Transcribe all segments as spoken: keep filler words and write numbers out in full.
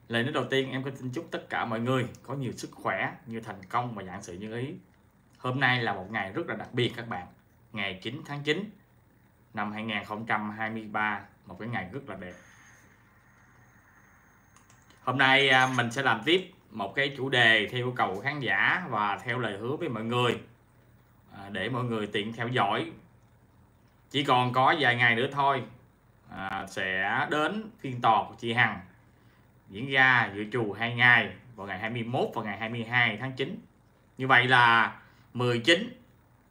Lời nói đầu tiên em có xin chúc tất cả mọi người có nhiều sức khỏe, nhiều thành công và vạn sự như ý. Hôm nay là một ngày rất là đặc biệt các bạn. Ngày chín tháng chín năm hai nghìn không trăm hai mươi ba, một cái ngày rất là đẹp. Hôm nay mình sẽ làm tiếp một cái chủ đề theo yêu cầu của khán giả và theo lời hứa với mọi người, để mọi người tiện theo dõi. Chỉ còn có vài ngày nữa thôi à, sẽ đến phiên tòa của chị Hằng diễn ra dự trù hai ngày vào ngày hai mươi mốt và ngày hai mươi hai tháng chín. Như vậy là mười chín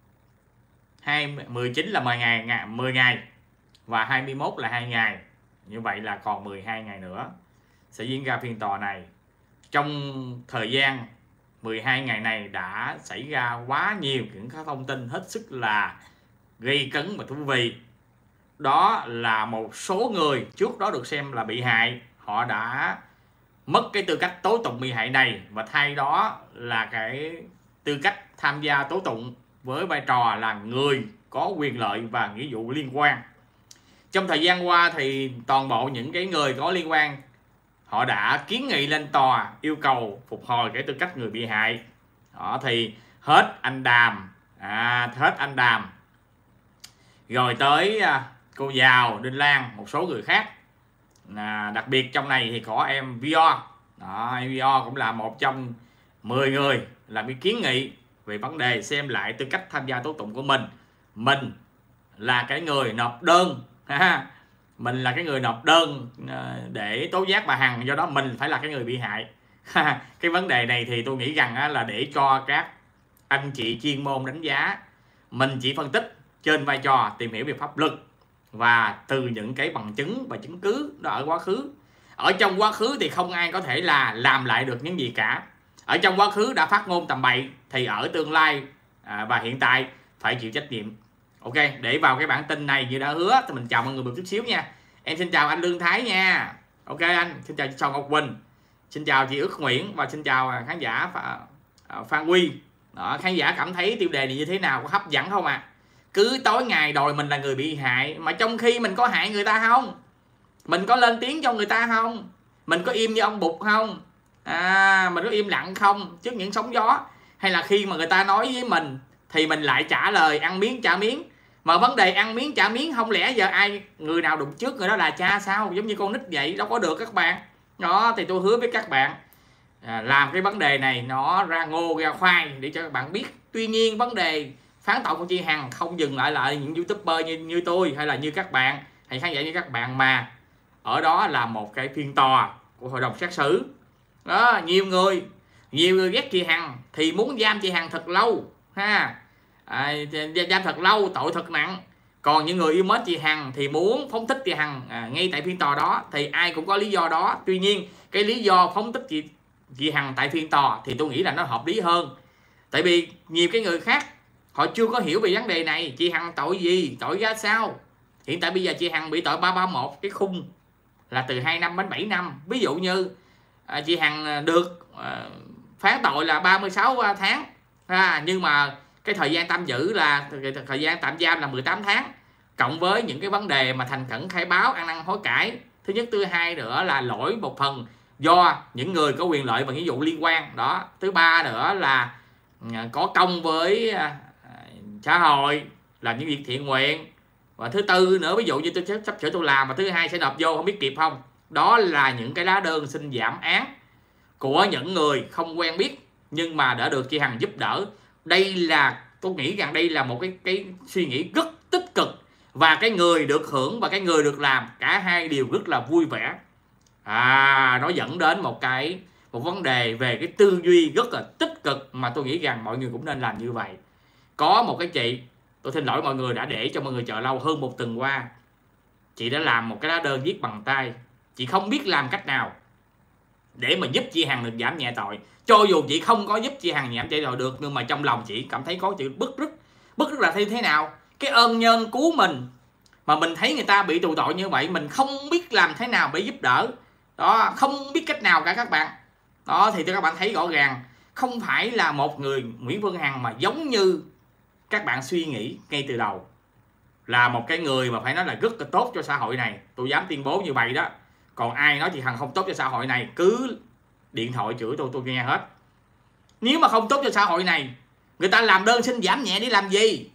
mười chín là mười ngày, mười ngày và hai mươi mốt là hai ngày. Như vậy là còn mười hai ngày nữa sẽ diễn ra phiên tòa này. Trong thời gian mười hai ngày này đã xảy ra quá nhiều những cái thông tin hết sức là gây cấn và thú vị. Đó là một số người trước đó được xem là bị hại, họ đã mất cái tư cách tố tụng bị hại này và thay đó là cái tư cách tham gia tố tụng với vai trò là người có quyền lợi và nghĩa vụ liên quan. Trong thời gian qua thì toàn bộ những cái người có liên quan họ đã kiến nghị lên tòa yêu cầu phục hồi cái tư cách người bị hại. Đó thì hết anh Đàm, à, hết anh Đàm, rồi tới à, cô Giàu, Đinh Lan, một số người khác. À, đặc biệt trong này thì có em vê o. Đó, em vê o cũng là một trong mười người làm cái kiến nghị về vấn đề xem lại tư cách tham gia tố tụng của mình. Mình là cái người nộp đơn, mình là cái người nộp đơn để tố giác bà Hằng, do đó mình phải là cái người bị hại. Cái vấn đề này thì tôi nghĩ rằng là để cho các anh chị chuyên môn đánh giá, mình chỉ phân tích trên vai trò tìm hiểu về pháp luật và từ những cái bằng chứng và chứng cứ đó ở quá khứ. Ở trong quá khứ thì không ai có thể là làm lại được những gì cả. Ở trong quá khứ đã phát ngôn tầm bậy thì ở tương lai à, và hiện tại phải chịu trách nhiệm. Ok, để vào cái bản tin này như đã hứa thì mình chào mọi người một chút xíu nha. Em xin chào anh Lương Thái nha. Ok anh, xin chào chị Sòn Ngọc Quỳnh, xin chào chị Ước Nguyễn và xin chào khán giả Phan Huy. Đó, khán giả cảm thấy tiêu đề này như thế nào, có hấp dẫn không ạ? À? Cứ tối ngày đòi mình là người bị hại, mà trong khi mình có hại người ta không? Mình có lên tiếng cho người ta không? Mình có im như ông Bụt không? À, mình có im lặng không trước những sóng gió? Hay là khi mà người ta nói với mình thì mình lại trả lời ăn miếng trả miếng? Mà vấn đề ăn miếng trả miếng không lẽ giờ ai người nào đụng trước người đó là cha sao? Giống như con nít vậy, đâu có được các bạn. Đó thì tôi hứa với các bạn à, làm cái vấn đề này nó ra ngô ra khoai để cho các bạn biết. Tuy nhiên vấn đề phán tội của chị Hằng không dừng lại lại những youtuber như, như tôi hay là như các bạn hay khán giả như các bạn, mà ở đó là một cái phiên tòa của hội đồng xét xử. Đó, nhiều người nhiều người ghét chị Hằng thì muốn giam chị Hằng thật lâu ha, à, giam thật lâu, tội thật nặng. Còn những người yêu mến chị Hằng thì muốn phóng thích chị Hằng à, ngay tại phiên tòa đó, thì ai cũng có lý do đó. Tuy nhiên cái lý do phóng thích chị chị Hằng tại phiên tòa thì tôi nghĩ là nó hợp lý hơn. Tại vì nhiều cái người khác họ chưa có hiểu về vấn đề này. Chị Hằng tội gì, tội ra sao? Hiện tại bây giờ chị Hằng bị tội ba ba mốt, cái khung là từ hai năm đến bảy năm. Ví dụ như à, chị Hằng được à, phán tội là ba mươi sáu tháng à, nhưng mà cái thời gian tạm giữ là thời gian tạm giam là mười tám tháng, cộng với những cái vấn đề mà thành khẩn khai báo, ăn năn hối cải. Thứ nhất, thứ hai nữa là lỗi một phần do những người có quyền lợi và nghĩa vụ liên quan đó. Thứ ba nữa là có công với xã hội, làm những việc thiện nguyện. Và thứ tư nữa, ví dụ như tôi sắp sửa tôi làm mà thứ hai sẽ nộp vô không biết kịp không. Đó là những cái lá đơn xin giảm án của những người không quen biết nhưng mà đã được chị Hằng giúp đỡ. Đây là tôi nghĩ rằng đây là một cái cái suy nghĩ rất tích cực, và cái người được hưởng và cái người được làm cả hai đều rất là vui vẻ. À, nó dẫn đến một cái một vấn đề về cái tư duy rất là tích cực mà tôi nghĩ rằng mọi người cũng nên làm như vậy. Có một cái chị, tôi xin lỗi mọi người đã để cho mọi người chờ lâu, hơn một tuần qua chị đã làm một cái lá đơn viết bằng tay. Chị không biết làm cách nào để mà giúp chị Hằng được giảm nhẹ tội. Cho dù chị không có giúp chị Hằng giảm nhẹ tội được, nhưng mà trong lòng chị cảm thấy có chữ bức rứt. Bức rứt là thế thế nào? Cái ơn nhân cứu mình mà mình thấy người ta bị tù tội như vậy, mình không biết làm thế nào để giúp đỡ. Đó, không biết cách nào cả các bạn. Đó thì các bạn thấy rõ ràng không phải là một người Nguyễn Phương Hằng mà giống như các bạn suy nghĩ ngay từ đầu, là một cái người mà phải nói là rất là tốt cho xã hội này. Tôi dám tuyên bố như vậy đó. Còn ai nói chị Hằng không tốt cho xã hội này cứ điện thoại chửi tôi, tôi nghe hết. Nếu mà không tốt cho xã hội này, người ta làm đơn xin giảm nhẹ đi làm gì?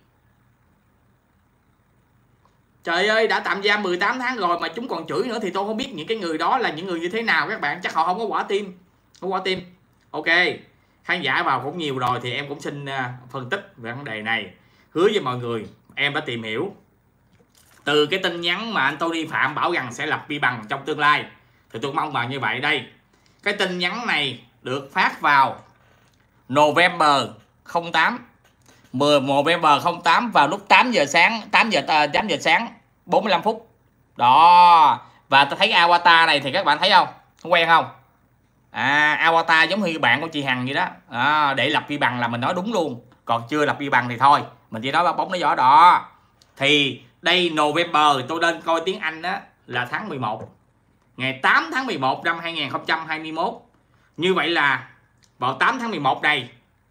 Trời ơi, đã tạm giam mười tám tháng rồi mà chúng còn chửi nữa thì tôi không biết những cái người đó là những người như thế nào các bạn. Chắc họ không có quả tim. Không có quả tim. Ok, khán giả vào cũng nhiều rồi thì em cũng xin phân tích về vấn đề này. Hứa với mọi người, em đã tìm hiểu từ cái tin nhắn mà anh Tony Phạm bảo rằng sẽ lập vi bằng trong tương lai. Thì tôi mong bằng như vậy đây. Cái tin nhắn này được phát vào November không tám, mười November không tám vào lúc tám giờ sáng, tám giờ tám giờ sáng bốn mươi lăm phút. Đó. Và tôi thấy avatar này thì các bạn thấy không? Quen không? À, avatar giống như bạn của chị Hằng vậy đó. À, để lập vi bằng là mình nói đúng luôn. Còn chưa lập vi bằng thì thôi, mình chỉ nói bóng nó gió đó. Thì đây November, tôi lên coi tiếng Anh đó là tháng mười một. Ngày tám tháng mười một năm hai nghìn không trăm hai mươi mốt. Như vậy là vào tám tháng mười một đây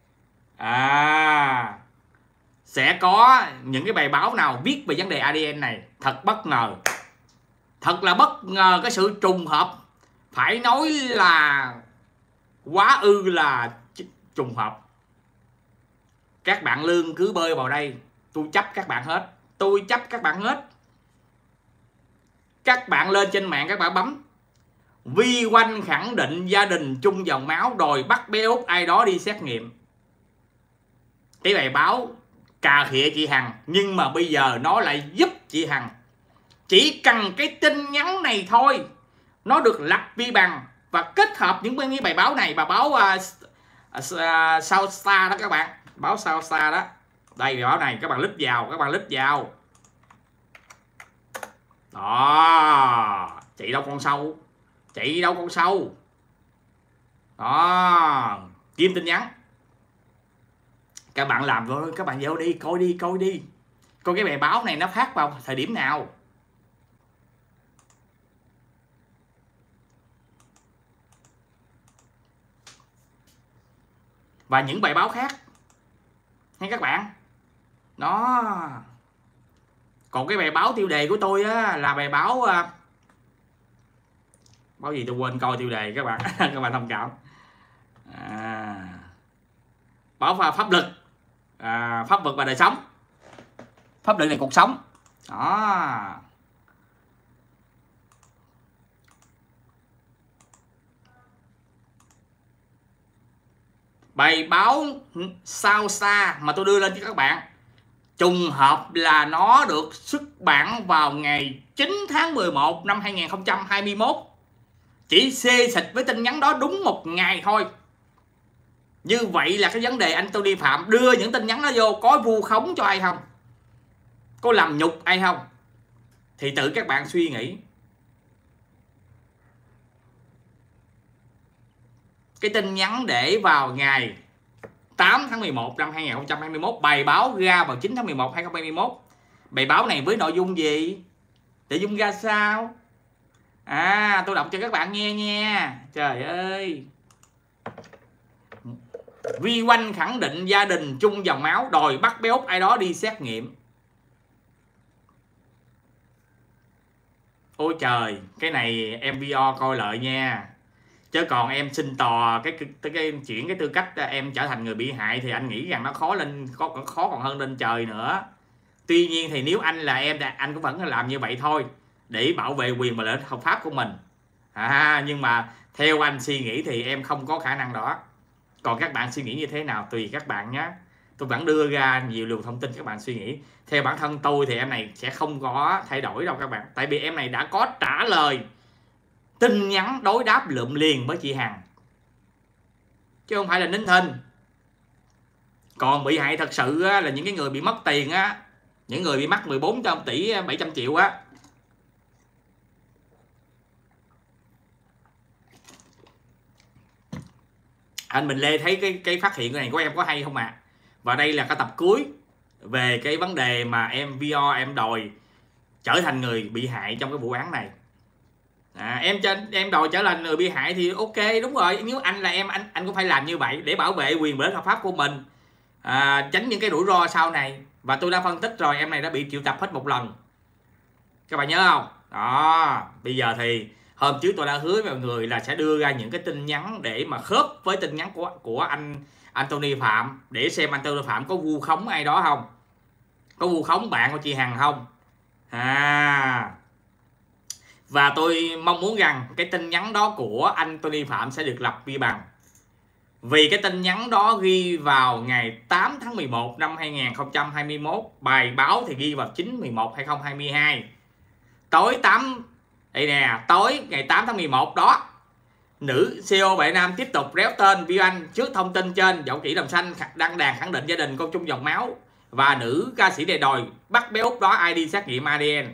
à, sẽ có những cái bài báo nào viết về vấn đề a đê en này. Thật bất ngờ. Thật là bất ngờ cái sự trùng hợp. Phải nói là quá ư là trùng hợp. Các bạn lương cứ bơi vào đây, tôi chấp các bạn hết. Tôi chấp các bạn hết. Các bạn lên trên mạng các bạn bấm Vi Oanh khẳng định gia đình chung dòng máu đòi bắt bé Út ai đó đi xét nghiệm. Cái bài báo cà khịa chị Hằng, nhưng mà bây giờ nó lại giúp chị Hằng. Chỉ cần cái tin nhắn này thôi, nó được lập vi bằng và kết hợp những cái bài báo này. Và báo uh, uh, South Star đó các bạn. Báo South Star đó. Đây bài báo này các bạn lít vào, các bạn lít vào. Đó, chị đâu con sâu. Chị đâu con sâu. Đó, kim tin nhắn. Các bạn làm rồi, các bạn vô đi, coi đi, coi đi. Coi cái bài báo này nó phát vào thời điểm nào. Và những bài báo khác. Nghe các bạn. Đó. Còn cái bài báo tiêu đề của tôi á, là bài báo báo gì tôi quên coi tiêu đề các bạn. Các bạn thông cảm. À, báo pháp luật, à, pháp luật và đời sống. Pháp luật là cuộc sống. Đó. Bài báo sao xa mà tôi đưa lên cho các bạn, trùng hợp là nó được xuất bản vào ngày chín tháng mười một năm hai nghìn không trăm hai mươi mốt. Chỉ xê xịt với tin nhắn đó đúng một ngày thôi. Như vậy là cái vấn đề anh Tony Phạm đưa những tin nhắn đó vô có vu khống cho ai không? Có làm nhục ai không? Thì tự các bạn suy nghĩ. Cái tin nhắn để vào ngày tám tháng mười một năm hai nghìn không trăm hai mươi mốt, bài báo ra vào chín tháng mười một hai nghìn không trăm hai mươi mốt. Bài báo này với nội dung gì? Nội dung ra sao? À, tôi đọc cho các bạn nghe nha. Trời ơi. Vi Oanh khẳng định gia đình chung dòng máu đòi bắt bé Út ai đó đi xét nghiệm. Ôi trời, cái này em vê o coi lợi nha. Chứ còn em xin tò cái, cái, cái chuyển cái tư cách em trở thành người bị hại thì anh nghĩ rằng nó khó lên khó, khó còn hơn lên trời nữa. Tuy nhiên thì nếu anh là em, anh cũng vẫn làm như vậy thôi, để bảo vệ quyền và lợi ích hợp pháp của mình. À, nhưng mà theo anh suy nghĩ thì em không có khả năng đó. Còn các bạn suy nghĩ như thế nào tùy các bạn nhé. Tôi vẫn đưa ra nhiều luồng thông tin các bạn suy nghĩ. Theo bản thân tôi thì em này sẽ không có thay đổi đâu các bạn. Tại vì em này đã có trả lời tin nhắn đối đáp lượm liền với chị Hằng, chứ không phải là nín thinh. Còn bị hại thật sự là những cái người bị mất tiền á, những người bị mắc mười bốn tỷ bảy trăm triệu á, anh Bình Lê thấy cái cái phát hiện này của em có hay không ạ? À? Và đây là cái tập cuối về cái vấn đề mà em vê o em đòi trở thành người bị hại trong cái vụ án này. À, em cho em đòi trở thành người bị hại thì ok, đúng rồi. Nếu anh là em, anh anh cũng phải làm như vậy để bảo vệ quyền và lợi ích hợp pháp của mình, à, tránh những cái rủi ro sau này. Và tôi đã phân tích rồi, em này đã bị triệu tập hết một lần, các bạn nhớ không? Đó, bây giờ thì Hôm trước tôi đã hứa với mọi người là sẽ đưa ra những cái tin nhắn để mà khớp với tin nhắn của của anh Anthony Phạm, để xem Anthony Phạm có vu khống ai đó không, có vu khống bạn của chị Hằng không. À, và tôi mong muốn rằng cái tin nhắn đó của Anthony Phạm sẽ được lập vi bằng. Vì cái tin nhắn đó ghi vào ngày tám tháng mười một năm hai nghìn không trăm hai mươi mốt, bài báo thì ghi vào chín mười một hai nghìn không trăm hai mươi hai. Tối tám đây nè, tối ngày tám tháng mười một đó, nữ xê e ô Đại Nam tiếp tục réo tên Vi Anh trước thông tin trên. Dẫu chỉ Đồng Xanh đăng đàn khẳng định gia đình con chung dòng máu và nữ ca sĩ này đòi bắt bé Út đó ai đi xét nghiệm a đê en.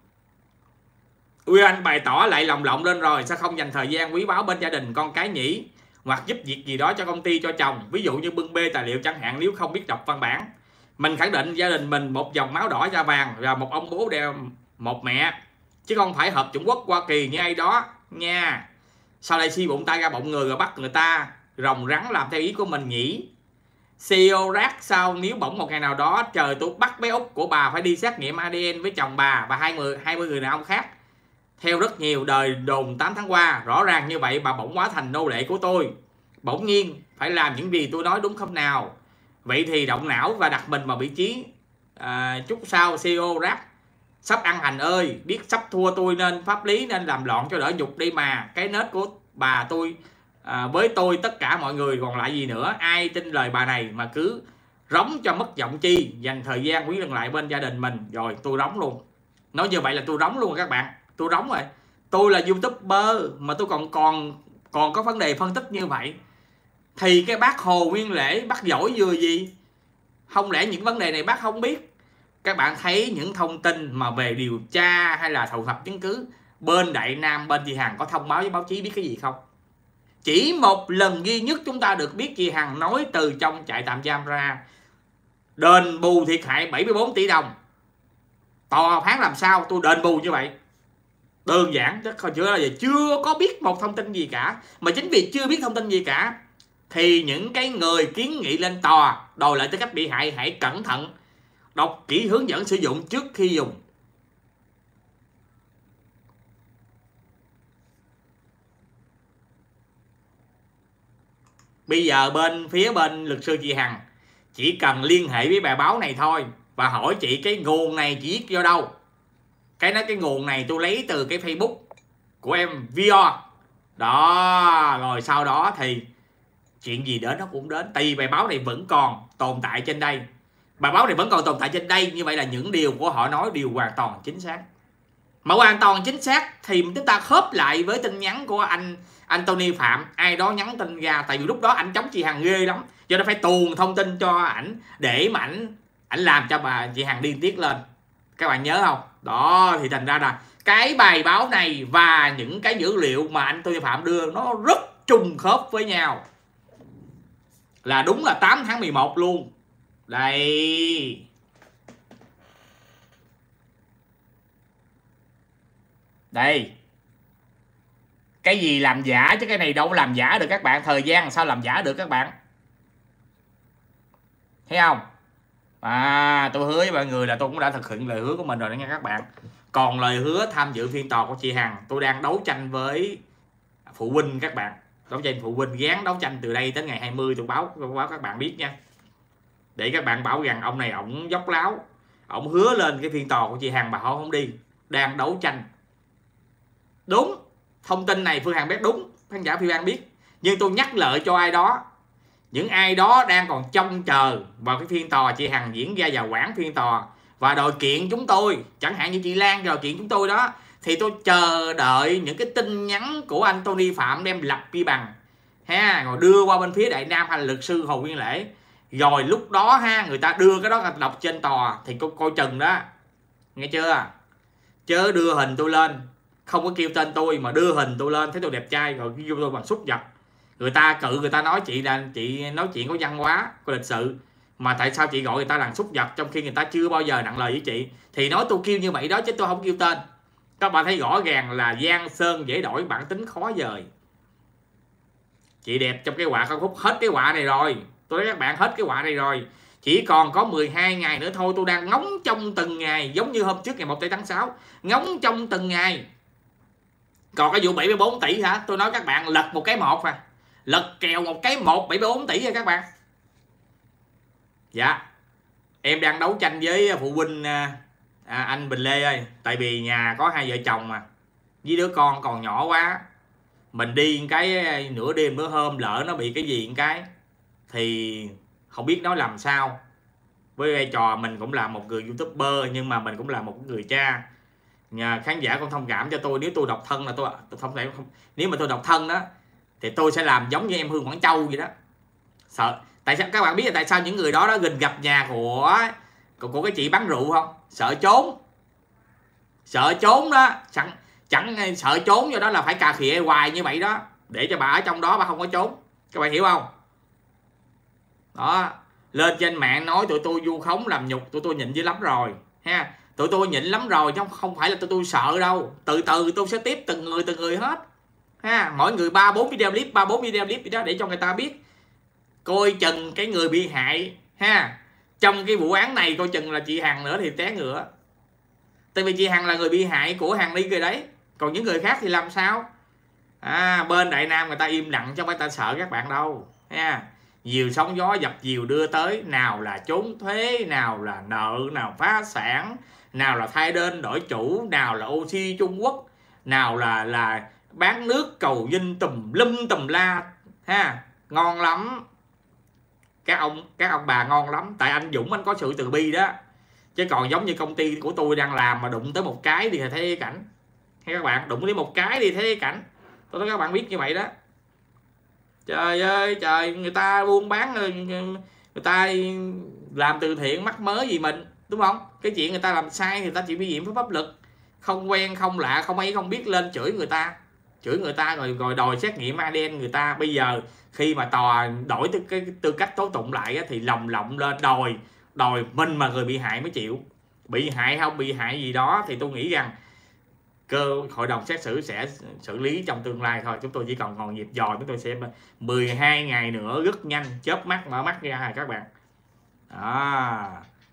Vi Anh bày tỏ lại lòng lộng lên rồi, sao không dành thời gian quý báu bên gia đình con cái nhỉ, hoặc giúp việc gì đó cho công ty cho chồng, ví dụ như bưng bê tài liệu chẳng hạn, nếu không biết đọc văn bản. Mình khẳng định gia đình mình một dòng máu đỏ da vàng và một ông bố đeo một mẹ, chứ không phải hợp Trung Quốc Hoa Kỳ như ai đó nha. Sau đây si bụng tay ra bụng người rồi bắt người ta rồng rắn làm theo ý của mình nhỉ. xê e ô rác sao nếu bỗng một ngày nào đó trời tôi bắt bé Út của bà phải đi xét nghiệm a đê en với chồng bà và hai mươi hai mươi người đàn ông khác. Theo rất nhiều đời đồn tám tháng qua, rõ ràng như vậy bà bỗng hóa thành nô lệ của tôi. Bỗng nhiên phải làm những gì tôi nói đúng không nào? Vậy thì động não và đặt mình vào vị trí à, chút sau xê e ô rác. Sắp ăn hành ơi, biết sắp thua tôi nên pháp lý nên làm loạn cho đỡ nhục đi mà. Cái nết của bà tôi à, với tôi tất cả mọi người còn lại gì nữa. Ai tin lời bà này mà cứ rống cho mất giọng chi, dành thời gian quý lần lại bên gia đình mình. Rồi tôi rống luôn. Nói như vậy là tôi rống luôn các bạn. Tôi rống rồi. Tôi là YouTuber mà tôi còn còn còn có vấn đề phân tích như vậy. Thì cái bác Hồ Nguyên Lễ bác giỏi vừa gì? Không lẽ những vấn đề này bác không biết? Các bạn thấy những thông tin mà về điều tra hay là thu thập chứng cứ, bên Đại Nam, bên chị Hằng có thông báo với báo chí biết cái gì không? Chỉ một lần duy nhất chúng ta được biết chị Hằng nói từ trong trại tạm giam ra đền bù thiệt hại bảy mươi bốn tỷ đồng. Tòa phán làm sao tôi đền bù như vậy? Đơn giản chứ không chưa là gì, chưa có biết một thông tin gì cả. Mà chính vì chưa biết thông tin gì cả thì những cái người kiến nghị lên tòa đòi lại tư cách bị hại hãy cẩn thận đọc kỹ hướng dẫn sử dụng trước khi dùng. Bây giờ bên phía bên luật sư chị Hằng chỉ cần liên hệ với bài báo này thôi và hỏi chị cái nguồn này chỉ viết do đâu. Cái nói cái nguồn này tôi lấy từ cái Facebook của em Vio đó, rồi sau đó thì chuyện gì đến nó cũng đến. Tại vì bài báo này vẫn còn tồn tại trên đây, bài báo này vẫn còn tồn tại trên đây, như vậy là những điều của họ nói đều hoàn toàn chính xác. Mà hoàn toàn chính xác thì chúng ta khớp lại với tin nhắn của anh Anthony Phạm, ai đó nhắn tin ra. Tại vì lúc đó anh chống chị Hằng ghê lắm, cho nên phải tuồn thông tin cho ảnh để mà ảnh ảnh làm cho bà chị Hằng điên tiết lên. Các bạn nhớ không? Đó, thì thành ra là cái bài báo này và những cái dữ liệu mà anh Anthony Phạm đưa nó rất trùng khớp với nhau, là đúng là tám tháng mười một luôn. Đây, đây, cái gì làm giả chứ cái này đâu có làm giả được các bạn. Thời gian sao làm giả được các bạn, thấy không? À, tôi hứa với mọi người là tôi cũng đã thực hiện lời hứa của mình rồi đó nha các bạn. Còn lời hứa tham dự phiên tòa của chị Hằng, tôi đang đấu tranh với phụ huynh các bạn, đấu tranh phụ huynh, gán đấu tranh từ đây đến ngày hai mươi tôi báo tôi báo các bạn biết nha, để các bạn bảo rằng ông này ổng dốc láo, ổng hứa lên cái phiên tòa của chị Hằng mà họ không đi. Đang đấu tranh. Đúng, thông tin này Phương Hằng biết, đúng, khán giả Phi An biết, nhưng tôi nhắc lại cho ai đó, những ai đó đang còn trông chờ vào cái phiên tòa chị Hằng diễn ra vào quãng phiên tòa và đòi kiện chúng tôi, chẳng hạn như chị Lan đòi kiện chúng tôi đó, thì tôi chờ đợi những cái tin nhắn của Anthony Phạm đem lập vi bằng ha, rồi đưa qua bên phía Đại Nam hay là luật sư Hồ Nguyên Lễ, rồi lúc đó ha người ta đưa cái đó đọc trên tòa thì coi, coi chừng đó, nghe chưa? Chớ đưa hình tôi lên, không có kêu tên tôi mà đưa hình tôi lên thấy tôi đẹp trai rồi kêu tôi bằng súc vật. Người ta cự, người ta nói chị là chị nói chuyện có văn hóa, có lịch sự, mà tại sao chị gọi người ta là súc vật trong khi người ta chưa bao giờ nặng lời với chị? Thì nói tôi kêu như vậy đó chứ tôi không kêu tên. Các bạn thấy rõ ràng là Giang Sơn dễ đổi, bản tính khó dời. Chị đẹp trong cái họa Cao Khúc, hết cái họa này rồi. Tôi nói các bạn, hết cái họa này rồi. Chỉ còn có mười hai ngày nữa thôi. Tôi đang ngóng trong từng ngày, giống như hôm trước ngày một tháng sáu, ngóng trong từng ngày. Còn cái vụ bảy mươi bốn tỷ hả, tôi nói các bạn lật một cái một à, lật kèo một cái một bảy mươi bốn tỷ rồi các bạn. Dạ em đang đấu tranh với phụ huynh à, anh Bình Lê ơi, tại vì nhà có hai vợ chồng mà với đứa con còn nhỏ quá, mình đi cái nửa đêm nửa hôm lỡ nó bị cái gì một cái thì không biết nói làm sao. Với vai trò mình cũng là một người YouTuber nhưng mà mình cũng là một người cha, nhà khán giả con thông cảm cho tôi, nếu tôi độc thân là tôi, tôi không thể không, nếu mà tôi độc thân đó thì tôi sẽ làm giống như em Hương Quảng Châu vậy đó. Sợ tại sao các bạn biết là tại sao những người đó đó gần gặp nhà của của, của cái chị bán rượu không? Sợ trốn, sợ trốn đó, chẳng chẳng sợ trốn, do đó là phải cà khịa hoài như vậy đó để cho bà ở trong đó bà không có trốn, các bạn hiểu không? Đó, lên trên mạng nói tụi tôi vu khống làm nhục, tụi tôi nhịn dữ lắm rồi ha, tụi tôi nhịn lắm rồi chứ không phải là tụi tôi sợ đâu, từ từ tôi sẽ tiếp từng người từng người hết ha, mỗi người ba bốn video clip, ba bốn video clip gì đó để cho người ta biết, coi chừng cái người bị hại ha. Trong cái vụ án này coi chừng là chị Hằng nữa thì té ngựa, tại vì chị Hằng là người bị hại của Hằng đi rồi đấy, còn những người khác thì làm sao? À, bên Đại Nam người ta im lặng chứ không phải ta sợ các bạn đâu ha. Nhiều sóng gió dập dìu đưa tới, nào là trốn thuế, nào là nợ, nào phá sản, nào là thay đơn đổi chủ, nào là oxy Trung Quốc, nào là là bán nước cầu dinh tùm lum tùm la ha, ngon lắm các ông các ông bà, ngon lắm. Tại anh Dũng anh có sự từ bi đó, chứ còn giống như công ty của tôi đang làm mà đụng tới một cái thì thấy cái cảnh hay các bạn, đụng tới một cái thì thấy cái cảnh, tôi nói các bạn biết như vậy đó. Trời ơi trời, người ta buôn bán, người ta làm từ thiện mắc mớ gì mình, đúng không? Cái chuyện người ta làm sai thì người ta chịu vi phạm pháp luật, không quen không lạ không ấy không biết lên chửi người ta, chửi người ta rồi rồi đòi xét nghiệm a đê en người ta. Bây giờ khi mà tòa đổi tư, cái tư cách tố tụng lại thì lồng lộng lên đòi đòi mình mà người bị hại mới chịu. Bị hại không bị hại gì đó thì tôi nghĩ rằng cơ hội đồng xét xử sẽ xử lý trong tương lai thôi, chúng tôi chỉ còn ngồi nhịp dò, chúng tôi sẽ mười hai ngày nữa rất nhanh, chớp mắt mở mắt ra các bạn. Đó.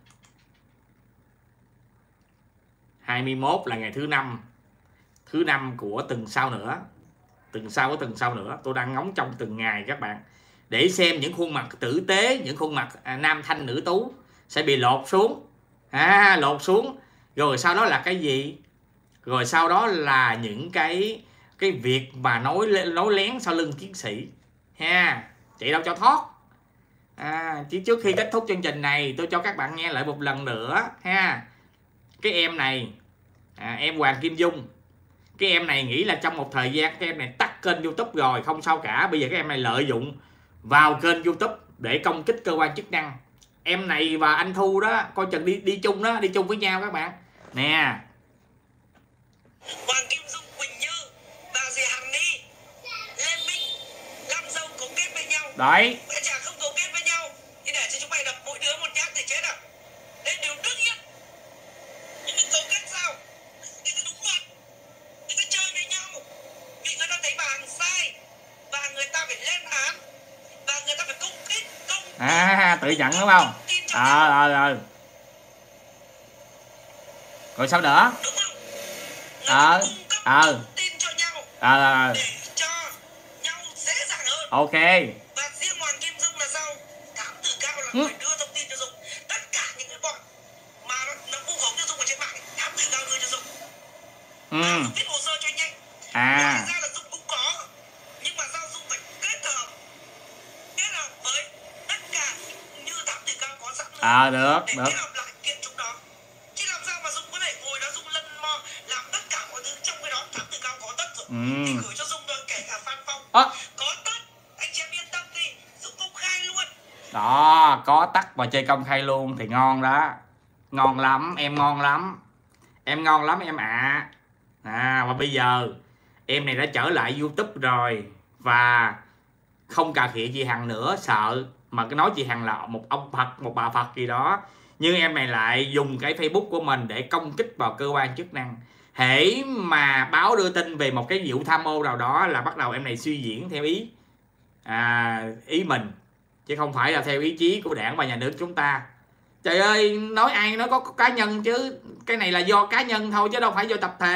hai mươi mốt là ngày thứ năm, thứ năm của tuần sau nữa, tuần sau của tuần sau nữa, tôi đang ngóng trong từng ngày các bạn, để xem những khuôn mặt tử tế, những khuôn mặt à, nam thanh nữ tú sẽ bị lột xuống, à, lột xuống rồi sau đó là cái gì, rồi sau đó là những cái cái việc mà nói nói lén sau lưng chiến sĩ ha, chị đâu cho thoát. À, chứ trước khi kết thúc chương trình này tôi cho các bạn nghe lại một lần nữa ha. Cái em này à, em Hoàng Kim Dung, cái em này nghĩ là trong một thời gian cái em này tắt kênh YouTube rồi không sao cả, bây giờ cái em này lợi dụng vào kênh YouTube để công kích cơ quan chức năng. Em này và anh Thu đó coi chừng đi đi chung đó, đi chung với nhau các bạn nè. Hoàng Kim Dung, Quỳnh Như và dì Hằng đi lên Minh làm dâu cấu kết với nhau. Đấy. Mẹ chả không cấu kết với nhau thì để cho chúng mày đập mỗi đứa một nhát thì chết à? Đây điều đương nhiên. Nhưng mình cấu kết sao? Người ta đúng luật, người ta chơi với nhau vì người ta thấy bà Hằng sai và người ta phải lên án và người ta phải công kích công à tự nhận đúng không? Ờ ờ ờ rồi sao nữa? Đúng không? Ờ ờ tin cho nhau ờ để cho nhau dễ dàng hơn. Ok. Và riêng Hoàng Kim Dung là sao? Thám tử cao là ừ. người đưa thông tin cho Dung. Tất cả những cái bọn mà nó, nó vu khống cho Dung ở trên mạng, thám tử cao đưa cho Dung. Ừ. Dung viết hồ sơ cho anh ấy. À. Thực ra là Dung cũng có, nhưng mà sao Dung phải kết hợp kết hợp với tất cả như thám tử cao có sẵn luôn. À được, để được. kết hợp lại kiện chúng đó. Chứ làm sao mà Dung có thể ngồi đó Dung lân mò làm tất cả mọi thứ trong cái đó, thám tử cao có tất rồi. Ừ. Thì gửi cho Dung thôi, kể cả Phan Phong. À. Có tất, anh chị em yên tâm đi, Dung công khai luôn. Đó, có tắt và chơi công khai luôn thì ngon đó. Ngon lắm, em ngon lắm. Em ngon lắm em ạ. À. à, và bây giờ em này đã trở lại YouTube rồi. Và không cà khịa chị Hằng nữa, sợ mà cái nói chị Hằng là một ông Phật, một bà Phật gì đó. Nhưng em này lại dùng cái Facebook của mình để công kích vào cơ quan chức năng. Hễ mà báo đưa tin về một cái vụ tham ô nào đó là bắt đầu em này suy diễn theo ý à, ý mình, chứ không phải là theo ý chí của đảng và nhà nước chúng ta. Trời ơi, nói ai nói có, có cá nhân chứ, cái này là do cá nhân thôi chứ đâu phải do tập thể.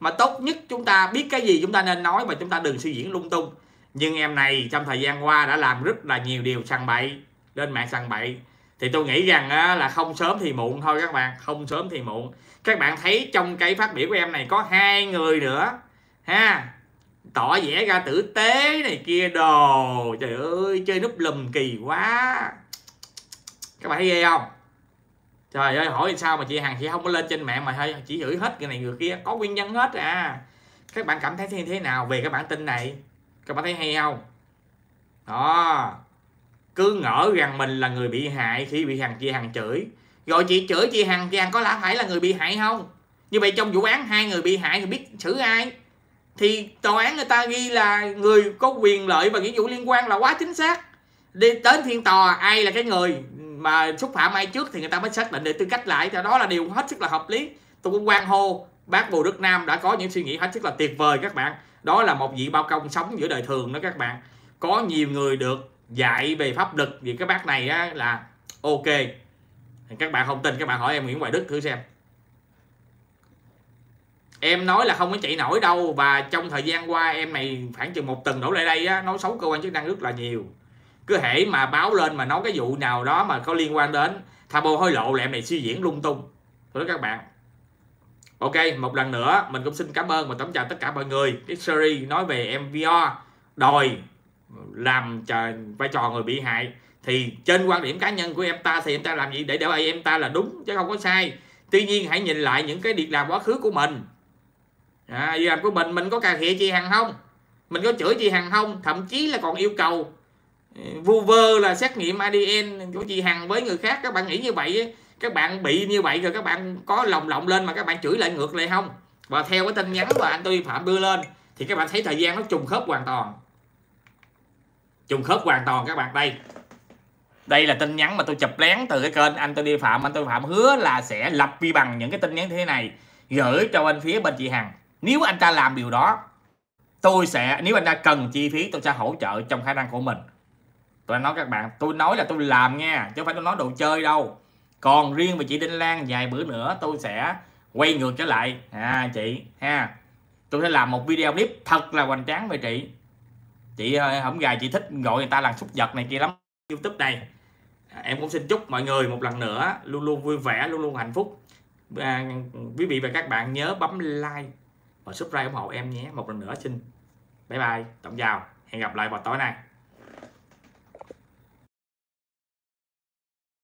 mà tốt nhất chúng ta biết cái gì chúng ta nên nói và chúng ta đừng suy diễn lung tung. Nhưng em này trong thời gian qua đã làm rất là nhiều điều sằng bậy, lên mạng sằng bậy, thì tôi nghĩ rằng á, là không sớm thì muộn thôi các bạn, không sớm thì muộn. Các bạn thấy trong cái phát biểu của em này có hai người nữa ha, tỏ vẻ ra tử tế này kia đồ, trời ơi chơi núp lùm kỳ quá. Các bạn thấy ghê không? Trời ơi, hỏi sao mà chị Hằng chị không có lên trên mạng mà hơi chỉ gửi hết cái này người kia, có nguyên nhân hết à. Các bạn cảm thấy thế, thế nào về cái bản tin này? Các bạn thấy hay không? Đó, cứ ngỡ rằng mình là người bị hại khi bị Hằng chị Hằng chửi. Rồi chị chửi chị Hằng, chị Hằng có là phải là người bị hại không? Như vậy trong vụ án hai người bị hại thì biết xử ai? Thì tòa án người ta ghi là người có quyền lợi và nghĩa vụ liên quan là quá chính xác. Đi đến phiên tòa ai là cái người mà xúc phạm ai trước thì người ta mới xác định để tư cách lại. Cho đó là điều hết sức là hợp lý. Tôi cũng hoan hô bác Bùi Đức Nam đã có những suy nghĩ hết sức là tuyệt vời các bạn. Đó là một vị bao công sống giữa đời thường đó các bạn. Có nhiều người được dạy về pháp luật, vì cái bác này á, là ok. Các bạn không tin các bạn hỏi em Nguyễn Hoài Đức thử xem. Em nói là không có chạy nổi đâu. Và trong thời gian qua em này khoảng chừng một tuần đổ lại đây á, nói xấu cơ quan chức năng rất là nhiều. Cứ hễ mà báo lên mà nói cái vụ nào đó mà có liên quan đến tha mô hối lộ là em này suy diễn lung tung. Thôi đó các bạn. Ok, một lần nữa mình cũng xin cảm ơn và tổng chào tất cả mọi người. Cái series nói về em vê rờ đòi làm vai trò người bị hại, thì trên quan điểm cá nhân của em ta thì em ta làm gì để đỡ em ta là đúng chứ không có sai. Tuy nhiên hãy nhìn lại những cái việc làm quá khứ của mình. À, việc làm của mình mình có cà khịa chị Hằng không? Mình có chửi chị Hằng không? Thậm chí là còn yêu cầu vu vơ là xét nghiệm a đê en của chị Hằng với người khác. Các bạn nghĩ như vậy, các bạn bị như vậy rồi các bạn có lòng lộng lên mà các bạn chửi lại ngược lại không? Và theo cái tin nhắn mà anh Tôi Phạm đưa lên thì các bạn thấy thời gian nó trùng khớp hoàn toàn. Trùng khớp hoàn toàn các bạn. Đây đây là tin nhắn mà tôi chụp lén từ cái kênh anh Tôi Phạm. Anh Tôi Phạm hứa là sẽ lập vi bằng những cái tin nhắn thế này gửi cho bên phía bên chị Hằng. Nếu anh ta làm điều đó, tôi sẽ, nếu anh ta cần chi phí tôi sẽ hỗ trợ trong khả năng của mình. Tôi nói các bạn, tôi nói là tôi làm nha, chứ không phải tôi nói đồ chơi đâu. Còn riêng về chị Đinh Lan, vài bữa nữa tôi sẽ quay ngược trở lại à, chị ha. Tôi sẽ làm một video clip thật là hoành tráng về chị. Chị hổng gài chị thích gọi người ta làm súc vật này kia lắm. YouTube này em cũng xin chúc mọi người một lần nữa luôn luôn vui vẻ, luôn luôn hạnh phúc. À, quý vị và các bạn nhớ bấm like và subscribe ủng hộ em nhé. Một lần nữa xin bye bye, tổng chào, hẹn gặp lại vào tối nay.